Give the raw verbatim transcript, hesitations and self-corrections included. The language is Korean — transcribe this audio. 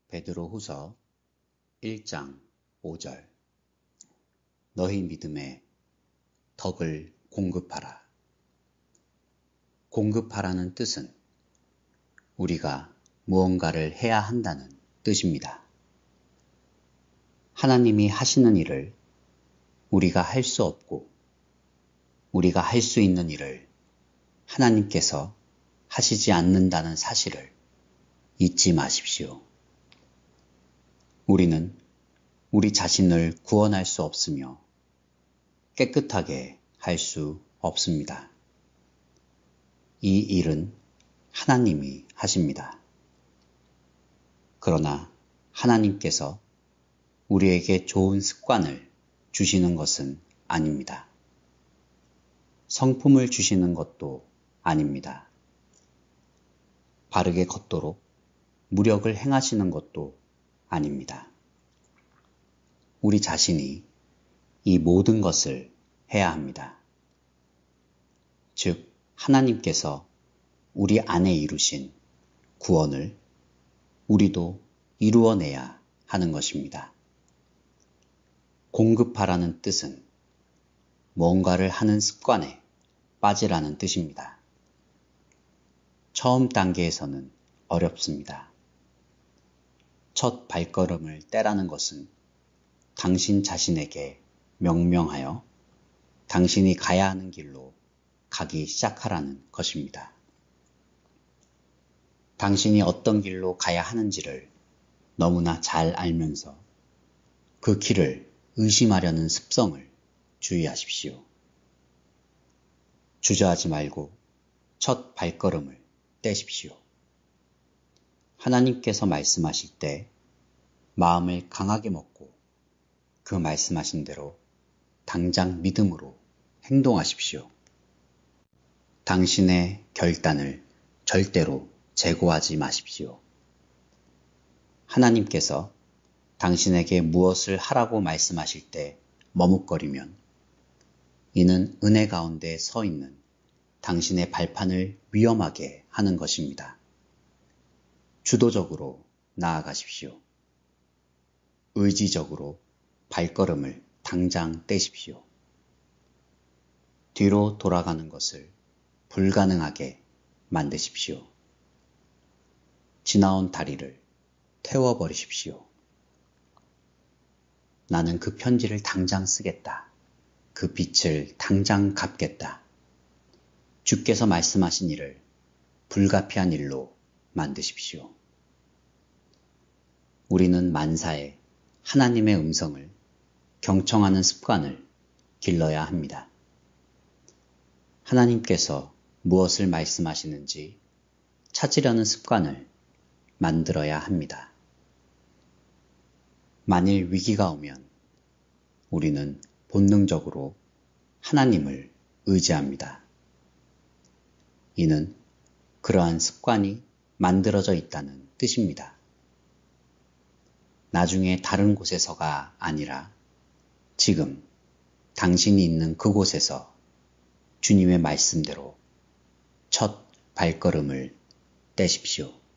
베드로후서 일 장 오 절 너희 믿음에 덕을 공급하라. 공급하라는 뜻은 우리가 무언가를 해야 한다는 뜻입니다. 하나님이 하시는 일을 우리가 할 수 없고 우리가 할 수 있는 일을 하나님께서 하시지 않는다는 사실을 잊지 마십시오. 우리는 우리 자신을 구원할 수 없으며 깨끗하게 할 수 없습니다. 이 일은 하나님이 하십니다. 그러나 하나님께서 우리에게 좋은 습관을 주시는 것은 아닙니다. 성품을 주시는 것도 아닙니다. 바르게 걷도록 무력을 행하시는 것도 아닙니다. 우리 자신이 이 모든 것을 해야 합니다. 즉, 하나님께서 우리 안에 이루신 구원을 우리도 이루어내야 하는 것입니다. 공급하라는 뜻은 뭔가를 하는 습관에 빠지라는 뜻입니다. 처음 단계에서는 어렵습니다. 첫 발걸음을 떼라는 것은 당신 자신에게 명명하여 당신이 가야 하는 길로 가기 시작하라는 것입니다. 당신이 어떤 길로 가야 하는지를 너무나 잘 알면서 그 길을 의심하려는 습성을 주의하십시오. 주저하지 말고 첫 발걸음을 떼십시오. 하나님께서 말씀하실 때 마음을 강하게 먹고 그 말씀하신 대로 당장 믿음으로 행동하십시오. 당신의 결단을 절대로 재고하지 마십시오. 하나님께서 당신에게 무엇을 하라고 말씀하실 때 머뭇거리면 이는 은혜 가운데 서 있는 당신의 발판을 위험하게 하는 것입니다. 주도적으로 나아가십시오. 의지적으로 발걸음을 당장 떼십시오. 뒤로 돌아가는 것을 불가능하게 만드십시오. 지나온 다리를 태워버리십시오. 나는 그 편지를 당장 쓰겠다. 그 빚을 당장 갚겠다. 주께서 말씀하신 일을 불가피한 일로 만드십시오. 우리는 만사에 하나님의 음성을 경청하는 습관을 길러야 합니다. 하나님께서 무엇을 말씀하시는지 찾으려는 습관을 만들어야 합니다. 만일 위기가 오면 우리는 본능적으로 하나님을 의지합니다. 이는 그러한 습관이 만들어져 있다는 뜻입니다. 나중에 다른 곳에서가 아니라 지금 당신이 있는 그곳에서 주님의 말씀대로 첫 발걸음을 떼십시오.